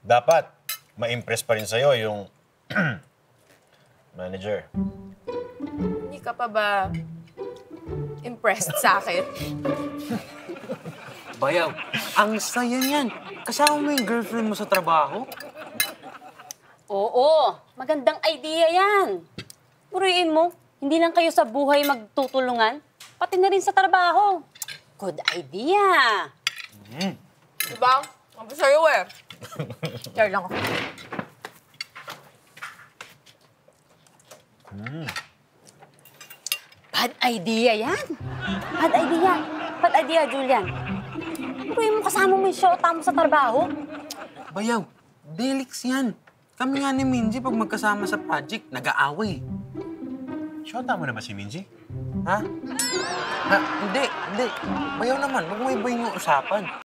dapat ma-impress pa rin sa'yo yung manager. Hindi ka pa ba impressed sa akin? Bayaw, ang saya niyan. Kasama mo yung girlfriend mo sa trabaho? Oo, magandang idea yan. Puriin mo, hindi lang kayo sa buhay magtutulungan, pati na rin sa trabaho. Good idea. Diba? Sabi sa'yo eh. Share lang ako. Bad idea yan. Bad idea. Bad idea, Julian. Puriin mo kasama mo yung shota mo sa trabaho. Bayaw, delix yan. Kami nga ni Minji pag magkasama sa project, nag-aaway. Shota mo na ba si Minji? Ha? Hindi. Bayaw naman, huwag mo ibayin yung usapan.